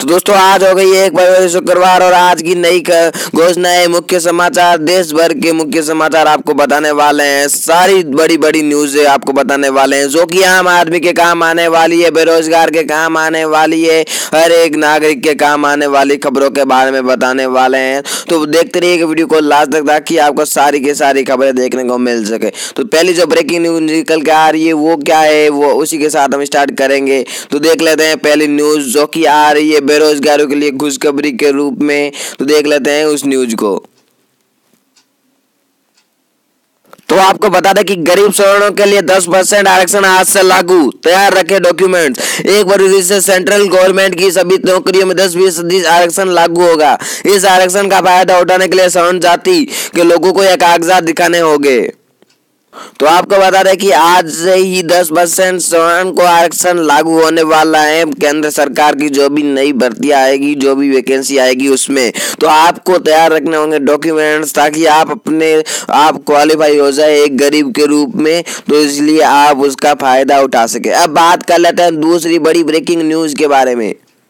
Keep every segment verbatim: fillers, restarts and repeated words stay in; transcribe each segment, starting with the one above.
तो दोस्तों आज हो गई एक फरवरी शुक्रवार और आज की नई घोषणा है। मुख्य समाचार, देश भर के मुख्य समाचार आपको बताने वाले हैं। सारी बड़ी बड़ी न्यूज आपको बताने वाले हैं जो कि आम आदमी के काम आने वाली है, बेरोजगार के काम आने वाली है, हर एक नागरिक के काम आने वाली खबरों के बारे में बताने वाले हैं। तो देखते रहिए वीडियो को लास्ट तक ताकि आपको सारी की सारी खबरें देखने को मिल सके। तो पहली जो ब्रेकिंग न्यूज निकल के आ रही है वो क्या है, वो उसी के साथ हम स्टार्ट करेंगे। तो देख लेते हैं पहली न्यूज जो कि आ रही है बेरोजगारों के लिए खुशखबरी के रूप में। तो देख लेते हैं उस न्यूज को। तो आपको बता दें कि गरीब सवर्णों के लिए दस परसेंट आरक्षण आज से लागू, तैयार रखे डॉक्यूमेंट्स। एक फरवरी से सेंट्रल गवर्नमेंट की सभी नौकरियों में दस फीसदी आरक्षण लागू होगा। इस आरक्षण का फायदा उठाने के लिए सवर्ण जाति के लोगों को यह कागजात दिखाने होंगे। तो आपको बता दें कि आज से ही दस परसेंट सवर्ण को आरक्षण लागू होने वाला है। केंद्र सरकार की जो भी नई भर्ती आएगी, जो भी वैकेंसी आएगी उसमें तो आपको तैयार रखने होंगे डॉक्यूमेंट्स ताकि आप अपने आप क्वालिफाई हो जाए एक गरीब के रूप में, तो इसलिए आप उसका फायदा उठा सके। अब बात कर लेते हैं दूसरी बड़ी ब्रेकिंग न्यूज के बारे में।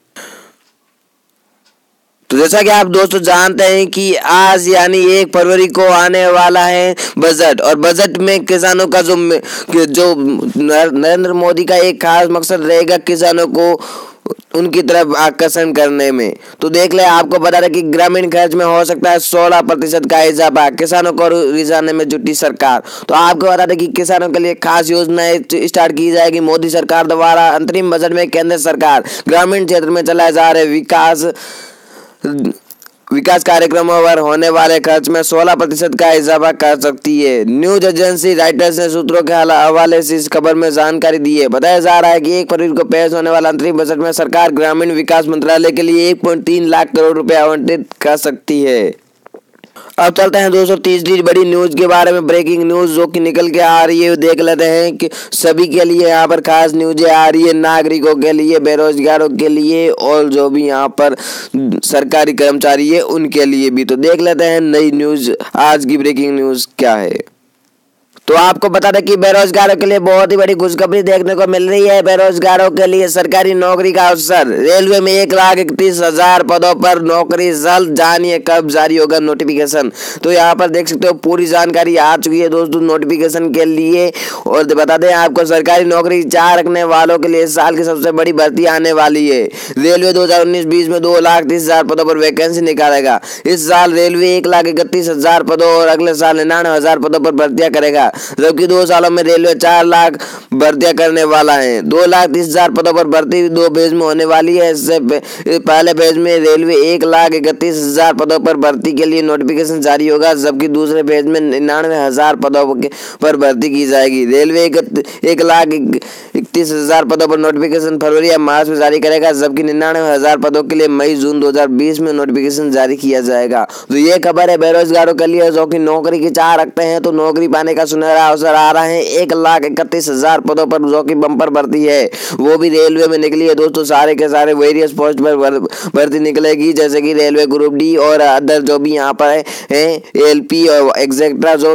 तो जैसा कि आप दोस्तों जानते हैं कि आज यानी एक फरवरी को आने वाला है बजट, और बजट में किसानों का जो जो नरेंद्र मोदी का एक खास मकसद रहेगा किसानों को उनकी तरफ आकर्षण करने में। तो देख ले, आपको बता दें कि ग्रामीण खर्च में हो सकता है सोलह प्रतिशत का इजाफा, किसानों को रिझाने में जुटी सरकार। तो आपको बता दें कि किसानों के लिए खास योजनाएं स्टार्ट की जाएगी मोदी सरकार द्वारा। अंतरिम बजट में केंद्र सरकार ग्रामीण क्षेत्र में चलाए जा रहे विकास विकास कार्यक्रमों पर होने वाले खर्च में सोलह प्रतिशत का इजाफा कर सकती है। न्यूज एजेंसी रॉयटर्स ने सूत्रों के हवाले से इस खबर में जानकारी दी है। बताया जा रहा है कि एक फरवरी को पेश होने वाला अंतरिम बजट में सरकार ग्रामीण विकास मंत्रालय के लिए एक पॉइंट तीन लाख करोड़ रुपए आवंटित कर सकती है। अब चलते हैं दोस्तों तीसरी बड़ी न्यूज के बारे में। ब्रेकिंग न्यूज जो कि निकल के आ रही है, देख लेते हैं कि सभी के लिए यहाँ पर खास न्यूज़ें आ रही है, नागरिकों के लिए, बेरोजगारों के लिए और जो भी यहाँ पर सरकारी कर्मचारी है उनके लिए भी। तो देख लेते हैं नई न्यूज, आज की ब्रेकिंग न्यूज क्या है। तो आपको बता दें कि बेरोजगारों के लिए बहुत ही बड़ी खुशखबरी देखने को मिल रही है। बेरोजगारों के लिए सरकारी नौकरी का अवसर। रेलवे में एक लाख इकतीस हजार पदों पर नौकरी जल्द, जानिए कब जारी होगा नोटिफिकेशन। तो यहाँ पर देख सकते हो पूरी जानकारी आ चुकी है दोस्तों नोटिफिकेशन के लिए। और बता दें आपको सरकारी नौकरी चाह रखने वालों के लिए इस साल की सबसे बड़ी भर्ती आने वाली है। रेलवे दो हजार उन्नीस बीस में दो लाख तीस हजार पदों पर वैकेंसी निकालेगा। इस साल रेलवे एक लाख इकतीस हजार पदों और अगले साल निन्यानवे हजार पदों पर भर्तियां करेगा, जबकि दो सालों में रेलवे चार लाख भर्तियां करने वाला है। दो लाख तीस हजार पदों पर भर्ती दो फेज में होने वाली है। इससे पहले फेज में रेलवे एक लाख इकतीस हजार पदों पर भर्ती के लिए नोटिफिकेशन जारी होगा, जबकि दूसरे फेज में निन्यानवे हजार पदों पर भर्ती की जाएगी। रेलवे एक लाख इकतीस हजार पदों पर नोटिफिकेशन फरवरी या मार्च में जारी करेगा, जबकि निन्यानवे हजार पदों के लिए मई जून दो हजार बीस में नोटिफिकेशन जारी किया जाएगा। तो ये खबर है बेरोजगारों के लिए जो कि नौकरी की चाह रखते हैं, तो नौकरी पाने का सुनहरा अवसर आ रहा है। एक लाख इकतीस हजार पदों पर जो कि बम्पर भर्ती है वो भी रेलवे में निकली है दोस्तों। सारे के सारे वेरियस पोस्ट पर भर्ती निकलेगी, जैसे कि रेलवे ग्रुप डी और अदर जो भी यहाँ पर है एलपी और एक्सेट्रा जो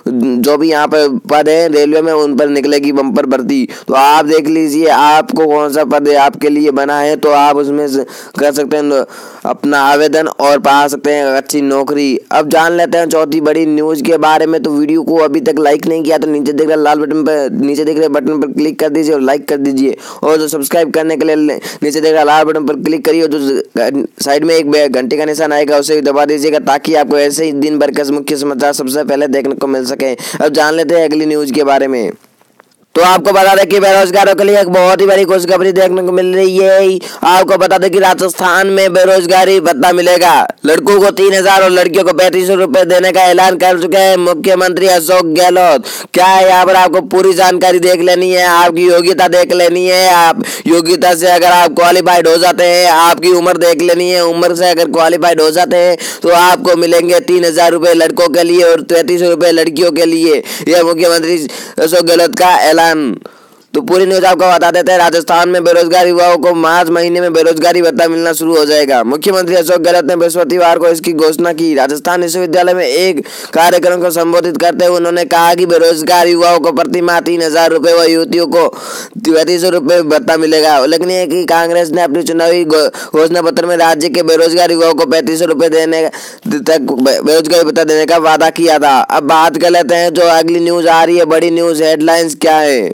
जो भी यहाँ पर पद है रेलवे में उन पर निकलेगी बम्पर भर्ती। तो आप देख लीजिए आपको कौन सा पद आपके लिए बना है, तो आप उसमें कर सकते हैं अपना आवेदन और पा सकते हैं अच्छी नौकरी। अब जान लेते हैं चौथी बड़ी न्यूज के बारे में। तो वीडियो को अभी तक लाइक नहीं किया तो नीचे दिख रहे लाल बटन पर नीचे दिख रहे बटन पर क्लिक कर दीजिए और लाइक कर दीजिए, और जो सब्सक्राइब करने के लिए नीचे दिख रहा लाल बटन पर क्लिक करिए, जो साइड में एक घंटे का निशान आएगा उसे दबा दीजिएगा ताकि आपको ऐसे ही दिन भर के मुख्य समाचार सबसे पहले देखने को मिल सके। अब जान लेते हैं अगली न्यूज के बारे में। तो आपको बता दें कि बेरोजगारों के लिए एक बहुत ही बड़ी खुशखबरी देखने को मिल रही है। आपको बता दें कि राजस्थान में बेरोजगारी भत्ता मिलेगा। लड़कों को तीन हजार और लड़कियों को पैंतीस सौ रुपए देने का ऐलान कर चुके हैं मुख्यमंत्री अशोक गहलोत। क्या है यहाँ पर आपको पूरी जानकारी देख लेनी है, आपकी योग्यता देख लेनी है। आप योग्यता से अगर आप क्वालिफाइड हो जाते हैं, आपकी उम्र देख लेनी है, उम्र से अगर क्वालिफाइड हो जाते हैं तो आपको मिलेंगे तीन हजार रुपए लड़कों के लिए और तैंतीस सौ रुपए लड़कियों के लिए। यह मुख्यमंत्री अशोक गहलोत का ऐलान तो पूरी न्यूज आपको बता देते हैं। राजस्थान में बेरोजगार युवाओं को मार्च महीने में बेरोजगारी भत्ता मिलना शुरू हो जाएगा। मुख्यमंत्री अशोक गहलोत ने बृहस्पतिवार को इसकी घोषणा की। राजस्थान विश्वविद्यालय में एक कार्यक्रम को संबोधित करते हुए उन्होंने कहा कि बेरोजगार युवाओं को प्रति माह तीन हजार रुपये व युवतियों को पैंतीस सौ रुपये भत्ता मिलेगा। उल्लेखनीय है कि कांग्रेस ने अपनी चुनावी घोषणा पत्र में राज्य के बेरोजगार युवाओं को पैंतीस सौ रुपये देने तक बेरोजगारी भत्ता देने का वादा किया था। अब बात कर लेते हैं जो अगली न्यूज आ रही है, बड़ी न्यूज हेडलाइंस क्या है।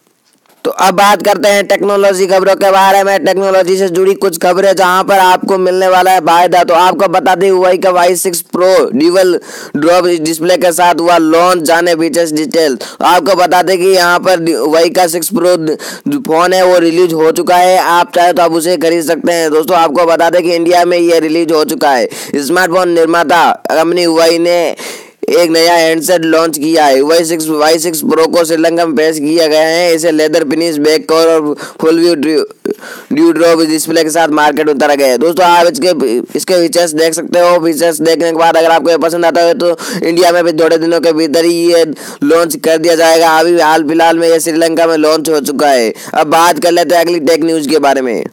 तो अब बात करते हैं टेक्नोलॉजी खबरों के बारे में। टेक्नोलॉजी से जुड़ी कुछ खबरें जहां पर आपको मिलने वाला है फायदा। तो आपको बता दें हुआई का Y six Pro dual drop display के साथ हुआ लॉन्च, जाने फीचर्स डिटेल। आपको बता दें कि यहां पर हुआई का सिक्स प्रो फोन है वो रिलीज हो चुका है। आप चाहे तो आप उसे खरीद सकते हैं। दोस्तों आपको बता दें कि इंडिया में ये रिलीज हो चुका है। स्मार्टफोन निर्माता कंपनी हुआई ने एक नया हैंडसेट लॉन्च किया है। Y six Y six Pro को श्रीलंका में पेश किया गया है। इसे लेदर फिनिश, बैक कवर और full view dew drop display के साथ मार्केट उतारा गया है। दोस्तों आप इसके इसके फीचर्स देख सकते हो। फीचर्स देखने के बाद अगर आपको ये पसंद आता है तो इंडिया में भी थोड़े दिनों के भीतर ही ये लॉन्च कर दिया जाएगा। अभी हाल फिलहाल में ये श्रीलंका में लॉन्च हो चुका है। अब बात कर लेते हैं अगली टेक न्यूज के बारे में।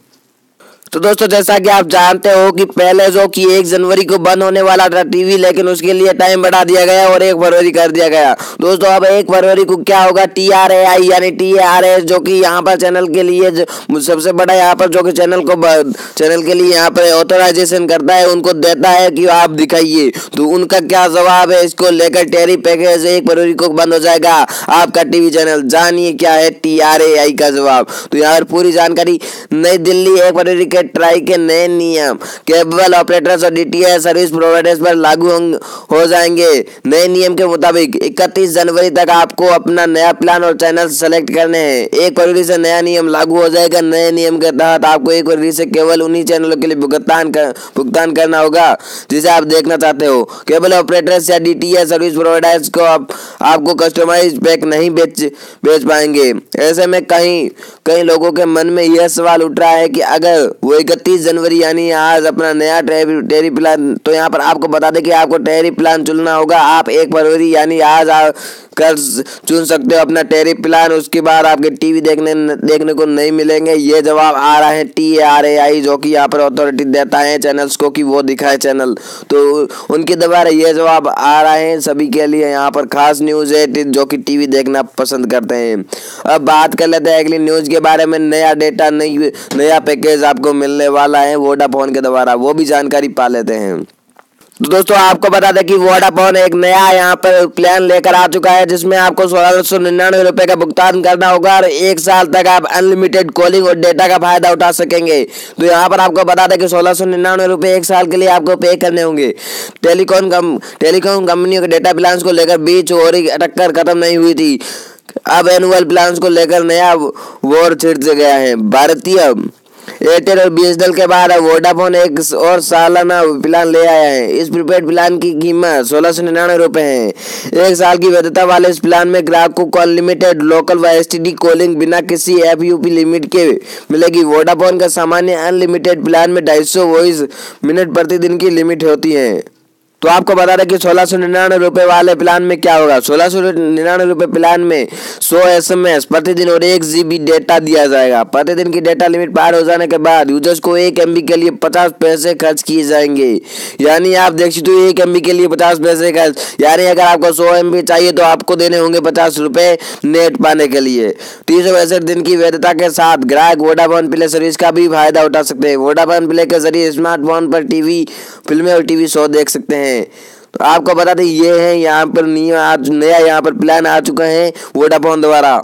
तो दोस्तों जैसा कि आप जानते हो कि पहले जो कि एक जनवरी को बंद होने वाला था टीवी, लेकिन उसके लिए टाइम बढ़ा दिया गया और एक फरवरी कर दिया गया। दोस्तों अब एक फरवरी को क्या होगा, टी आर ए आई यानी टी आर ए जो कि यहाँ पर चैनल के लिए सबसे बड़ा यहाँ पर जो कि चैनल को चैनल के लिए यहाँ पर ऑथराइजेशन करता है, उनको देता है कि आप दिखाइए। तो उनका क्या जवाब है इसको लेकर, टेरी पैकेज एक फरवरी को बंद हो जाएगा आपका टीवी चैनल। जानिए क्या है टी आर ए आई का जवाब। तो यहाँ पर पूरी जानकारी। नई दिल्ली एक फरवरी के ट्राई के नए नियम केबल ऑपरेटर्स और डीटीएच सर्विस प्रोवाइडर्स पर लागू हो जाएंगे। नए नियम के मुताबिक इकतीस जनवरी तक आपको अपना नया प्लान और चैनल सेलेक्ट करने हैं। एक फरवरी से नया नियम लागू हो जाएगा। नए नियम के तहत आपको एक फरवरी से केवल उन्हीं चैनलों के लिए भुगतान कर भुगतान करना होगा जिसे आप देखना चाहते हो। केबल ऑपरेटर्स या डीटीएच सर्विस प्रोवाइडर्स को आप, आपको कस्टमाइज पैक नहीं बेच बेच पाएंगे। ऐसे में कई कई लोगों के मन में यह सवाल उठ रहा है कि अगर वो इकतीस जनवरी यानी आज अपना नया टेरी प्लान, तो यहाँ पर आपको बता दें कि आपको टेरी प्लान चुनना होगा। आप एक फरवरी यानी आज कर चुन सकते हो अपना टेरी प्लान। उसके बाद आपके टीवी देखने देखने को नहीं मिलेंगे। ये जवाब आ रहा है टी आर ए आई जो कि यहाँ पर अथॉरिटी देता है चैनल्स को कि वो दिखाए चैनल। तो उनके द्वारा ये जवाब आ रहा है सभी के लिए। यहाँ पर खास न्यूज़ है जो कि टीवी देखना पसंद करते हैं। अब बात कर लेते हैं अगली न्यूज़ के बारे में। नया डेटा, नई नया पैकेज आपको मिलने वाला है वोडाफोन के द्वारा, वो भी जानकारी पा लेते हैं। तो दोस्तों आपको बता दें कि वोडाफोन एक नया यहाँ पर प्लान लेकर आ चुका है जिसमें आपको सोलह सौ निन्यानवे रुपये का भुगतान करना होगा और एक साल तक आप अनलिमिटेड कॉलिंग और डेटा का फायदा उठा सकेंगे। तो यहाँ पर आपको बता दें कि सोलह सौ निन्यानवे रुपये एक साल के लिए आपको पे करने होंगे। टेलीकॉम कम टेलीकॉम कंपनियों के डेटा प्लान को लेकर बीच और टक्कर खत्म नहीं हुई थी। अब एनुअल प्लान को लेकर नया वॉर छिड़ गया है। भारतीय एयरटेल और बीएसएनएल के बाद वोडाफोन एक और सालाना प्लान ले आया है। इस प्रीपेड प्लान की कीमत सोलह सौ निन्यानवे रुपये है। एक साल की वैधता वाले इस प्लान में ग्राहकों को अनलिमिटेड लोकल व एसटीडी कॉलिंग बिना किसी एफयूपी लिमिट के मिलेगी। वोडाफोन का सामान्य अनलिमिटेड प्लान में ढाई सौ वॉइस मिनट प्रतिदिन की लिमिट होती है। तो आपको बता दें कि सोलह सौ निन्यानवे रुपये वाले प्लान में क्या होगा। सोलह सौ निन्यानवे रुपये प्लान में सौ एस एम एस प्रतिदिन और एक जीबी डेटा दिया जाएगा। प्रतिदिन की डेटा लिमिट पार हो जाने के बाद यूजर्स को एक एम बी के लिए पचास पैसे खर्च किए जाएंगे। यानी आप देख सकते हो एक एम बी के लिए पचास पैसे खर्च, यानी अगर आपको सौ एम बी चाहिए तो आपको देने होंगे पचास रुपये नेट पाने के लिए। तीन सौ पैंसठ दिन की वैधता के साथ ग्राहक वोडाफोन प्ले सर्विस का भी फायदा उठा सकते हैं। वोडाफोन प्ले के जरिए स्मार्टफोन पर टीवी फिल्में और टीवी शो देख सकते हैं। तो आपको बता दें ये है यहाँ पर नियम आज नया यहाँ पर प्लान आ चुका है वोडाफोन द्वारा।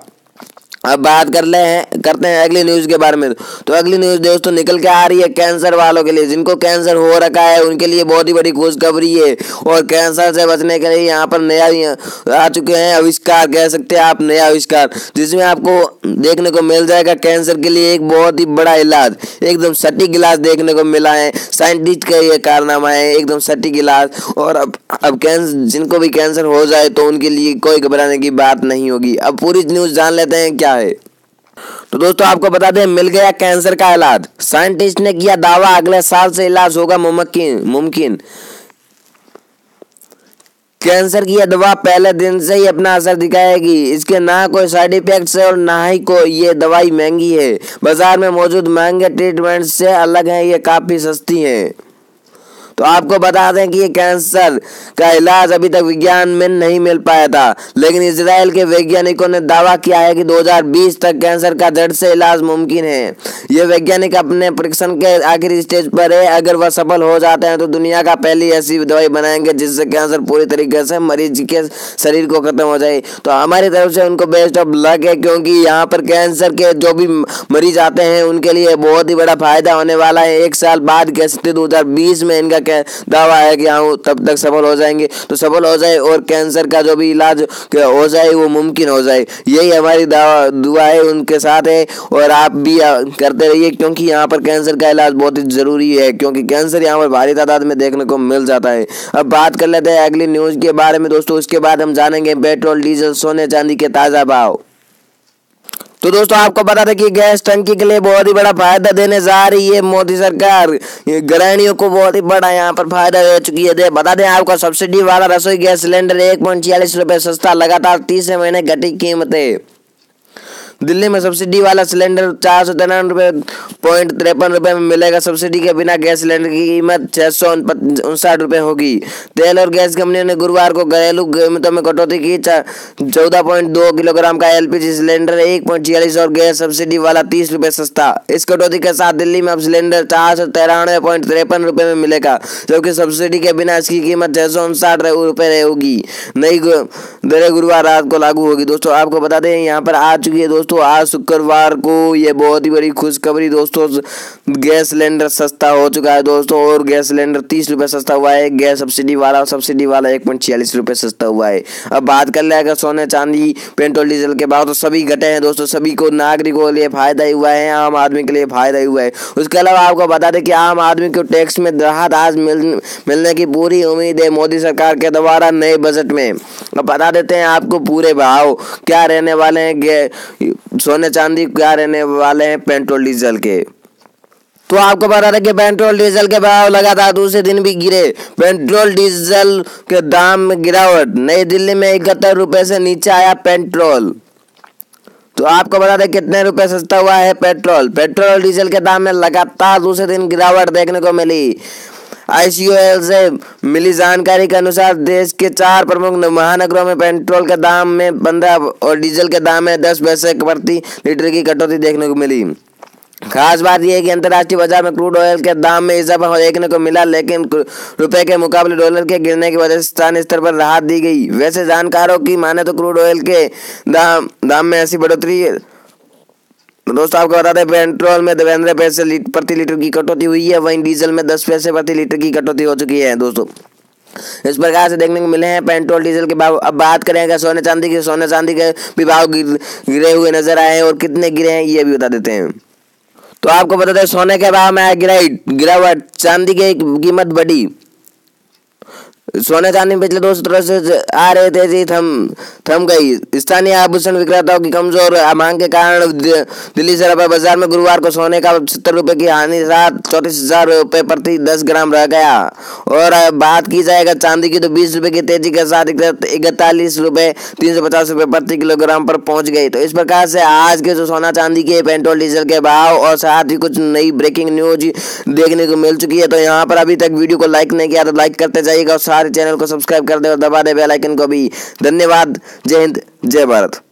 अब बात कर ले हैं करते हैं अगली न्यूज़ के बारे में। तो अगली न्यूज़ दोस्तों निकल के आ रही है कैंसर वालों के लिए। जिनको कैंसर हो रखा है उनके लिए बहुत ही बड़ी खुशखबरी है। और कैंसर से बचने के लिए यहाँ पर नया आ चुके हैं आविष्कार, कह सकते हैं आप नया आविष्कार, जिसमें आपको देखने को मिल जाएगा कैंसर के लिए एक बहुत ही बड़ा इलाज। एकदम सटीक इलाज देखने को मिला है। साइंटिस्ट का ये कारनामा है, एकदम सटीक इलाज। और अब अब कैंसर जिनको भी कैंसर हो जाए तो उनके लिए कोई घबराने की बात नहीं होगी। अब पूरी न्यूज़ जान लेते हैं क्या है। तो दोस्तों आपको बता दें मिल गया कैंसर का इलाज। साइंटिस्ट ने किया दावा अगले साल से इलाज होगा मुमकिन मुमकिन कैंसर की यह दवा पहले दिन से ही अपना असर दिखाएगी। इसके ना कोई साइड इफेक्ट्स है और ना ही कोई ये दवाई महंगी है। बाजार में मौजूद महंगे ट्रीटमेंट से अलग है, ये काफ़ी सस्ती है। तो आपको बता दें कि ये कैंसर का इलाज अभी तक विज्ञान में नहीं मिल पाया था, लेकिन इजराइल के वैज्ञानिकों ने दावा किया है कि दो हज़ार बीस तक कैंसर का जड़ से इलाज मुमकिन है। ये वैज्ञानिक अपने परीक्षण के आखिरी स्टेज पर है। अगर वह सफल हो जाते हैं तो दुनिया का पहली ऐसी दवाई बनाएंगे जिससे कैंसर पूरी तरीके से मरीज के शरीर को खत्म हो जाए। तो हमारी तरफ से उनको बेस्ट ऑफ लक है, क्योंकि यहाँ पर कैंसर के जो भी मरीज आते हैं उनके लिए बहुत ही बड़ा फायदा होने वाला है। एक साल बाद कह सकते दो हज़ार बीस में इनका दावा है कि हाँ तब तक सफल हो जाएंगे, तो सफल हो जाए और कैंसर का जो भी इलाज हो जाए वो मुमकिन हो जाए। यही हमारी दावा दुआ है, उनके साथ है। और आप भी करते रहिए, क्योंकि यहाँ पर कैंसर का इलाज बहुत ही जरूरी है, क्योंकि कैंसर यहाँ पर भारी तादाद में देखने को मिल जाता है। अब बात कर लेते हैं अगली न्यूज के बारे में दोस्तों। उसके बाद हम जानेंगे पेट्रोल, डीजल, सोने चांदी के ताजा भाव। तो दोस्तों आपको बता दें कि गैस टंकी के लिए बहुत ही बड़ा फायदा देने जा रही है मोदी सरकार। गृहिणियों को बहुत ही बड़ा यहाँ पर फायदा दे चुकी है। दे बता दें आपको सब्सिडी वाला रसोई गैस सिलेंडर एक पॉइंट छियालीस रुपये सस्ता, लगातार तीसरे महीने घटी कीमतें। दिल्ली में सब्सिडी वाला सिलेंडर चार सौ तिरानवे रुपये पॉइंट तिरपन रुपये में मिलेगा। सब्सिडी के बिना गैस सिलेंडर की कीमत छः सौ उनसाठ रुपये होगी। तेल और गैस कंपनियों ने गुरुवार को घरेलू कीमतों में कटौती की। चौदह पॉइंट दो किलोग्राम का एलपीजी सिलेंडर एक पॉइंट छियालीस और गैस सब्सिडी वाला तीस रुपये सस्ता। इस कटौती के साथ दिल्ली में अब सिलेंडर चार सौ तिरानवे पॉइंट तिरपन रुपये में मिलेगा, जबकि सब्सिडी के बिना इसकी कीमत छः सौ उनसाठ रुपये होगी। नई दरें गुरुवार रात को लागू होगी। दोस्तों आपको बता दें यहाँ पर आ चुकी है दोस्तों आज शुक्रवार को ये बहुत ही बड़ी खुशखबरी दोस्तों, गैस सिलेंडर सस्ता हो चुका है दोस्तों, और गैस सिलेंडर तीस रुपये सस्ता हुआ है। गैस सब्सिडी वाला सब्सिडी वाला एक पॉइंट छियालीस रुपये सस्ता हुआ है। अब बात कर ले अगर सोने चांदी पेट्रोल डीजल के भाव, तो सभी घटे हैं दोस्तों। सभी को नागरिकों के लिए फायदा ही हुआ है, आम आदमी के लिए फायदा ही हुआ है। उसके अलावा आपको बता दें कि आम आदमी को टैक्स में राहत आज मिल, मिलने की पूरी उम्मीद है मोदी सरकार के द्वारा नए बजट में। अब बता देते हैं आपको पूरे भाव क्या रहने वाले हैं, सोने चांदी क्या रहने वाले हैं पेट्रोल डीजल के। तो आपको बता दें कि पेट्रोल डीजल के भाव लगातार दूसरे दिन भी गिरे। पेट्रोल डीजल के दाम में गिरावट, नई दिल्ली में इकहत्तर रुपए से नीचे आया पेट्रोल। तो आपको बता दें कितने रुपए सस्ता हुआ है पेट्रोल। पेट्रोल डीजल के दाम में लगातार दूसरे दिन गिरावट देखने को मिली। आई सी ओ एल से मिली जानकारी के अनुसार देश के चार प्रमुख महानगरों में पेट्रोल के दाम में पंद्रह और डीजल के दाम में दस पैसे प्रति लीटर की कटौती देखने को मिली। खास बात यह है कि अंतर्राष्ट्रीय बाजार में क्रूड ऑयल के दाम में इजाफा देखने को मिला, लेकिन रुपए के मुकाबले डॉलर के गिरने की वजह से स्थानीय स्तर पर राहत दी गई। वैसे जानकारों की माने तो क्रूड ऑयल के दाम दाम में ऐसी बढ़ोतरी दोस्तों आपको बता दें पेट्रोल में पंद्रह पैसे प्रति लीटर की कटौती हुई है, वहीं डीजल में दस पैसे प्रति लीटर की कटौती हो चुकी है दोस्तों। इस प्रकार से देखने को मिले हैं पेट्रोल डीजल के भाव। अब बात करेंगे सोने चांदी के। सोने चांदी के भी भाव गिर, गिरे हुए नजर आए हैं, और कितने गिरे हैं ये भी बता देते हैं। तो आपको बता दें सोने के भाव में आया गिरावट, चांदी की कीमत बढ़ी। सोने चांदी पिछले दो सत्रों से आ रहे थे जी थम थम गई। स्थानीय आभूषण विक्रेताओं की कमजोर मांग के कारण दिल्ली शेयर बाजार में गुरुवार को सोने का सत्तर रुपए की हानि साथ चौंतीस हजार रुपये प्रति दस ग्राम रह गया। और बात की जाएगा चांदी की, तो बीस रुपए की तेजी के साथ इकतालीस रुपए तीन सौ पचास रुपये प्रति किलोग्राम पर पहुंच गई। तो इस प्रकार से आज के जो सोना चांदी के पेट्रोल डीजल के भाव और साथ ही कुछ नई ब्रेकिंग न्यूज देखने को मिल चुकी है। तो यहाँ पर अभी तक वीडियो को लाइक नहीं किया तो लाइक करते जाइएगा, और चैनल को सब्सक्राइब कर दे और दबा दे बेल आइकन को भी। धन्यवाद। जय हिंद, जय भारत।